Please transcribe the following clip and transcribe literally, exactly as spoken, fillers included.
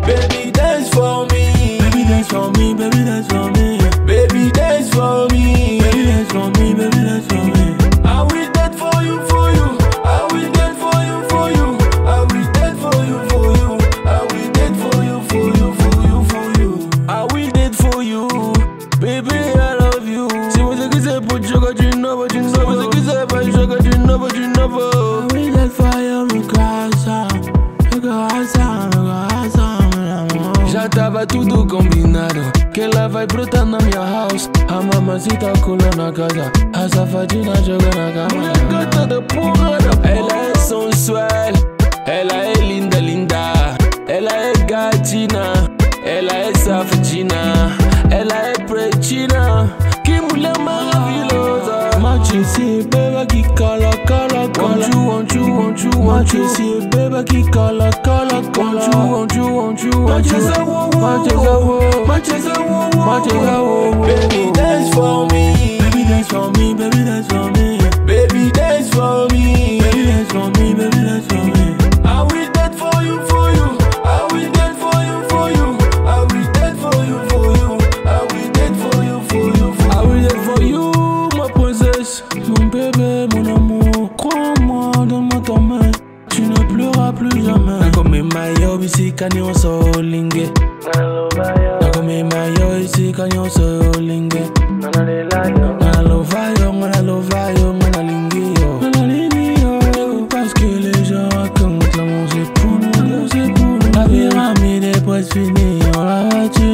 Baby, dance for me. Baby, dance for me. Baby, dance for me. Baby, dance for me. Baby, dance for me. Baby, dance for me. I will dance for you, for you. I will dance for you, for you. I will dance for you, for you. I will dance for you, for you, for you, for you. I will dance for you. Baby, I love you. Si você quiser pode jogar de novo, de novo. Se você quiser vai jogar de novo, de novo. I will dance for you, meu coração, meu coração, meu coração, meu amor. Já tava tudo combinado, que ela vai brotar na minha house. A mamacita cola na casa, a safadinha joga na cama. Mulher gata da porra. Ela é sensual, ela é linda, linda. Ela é gatina, ela é safadinha. Ela é pretina, que mulher maravilhosa. Mate-se, beba que cala, cala, cala. Want you, want you, want you, want you. Mate-se, beba que cala, cala, cala. Want you, want you, want you, want you. Mate-se, mate-se, baby, dance for me. Baby, dance for me, baby, dance for me. Baby, dance for me. Baby, dance for me, baby, dance for me. I will dance for you, for you. I will dance for you, for you. I will dance for you, for you. I will dance for you, for you, for you. I will dance for you, ma princesse, mon bébé, mon amour. Crois-moi, donne-moi ta main, tu ne pleuras plus jamais. Nakome mayo bisi kanyo so linge. Nakome mayo bisi kanyo so linge. Nalovayo, nalovayo, nalingio, nalingio. Parce que les gens racontent l'amour c'est pour nous, c'est pour nous. La pyramide est presque finie, on la voiture.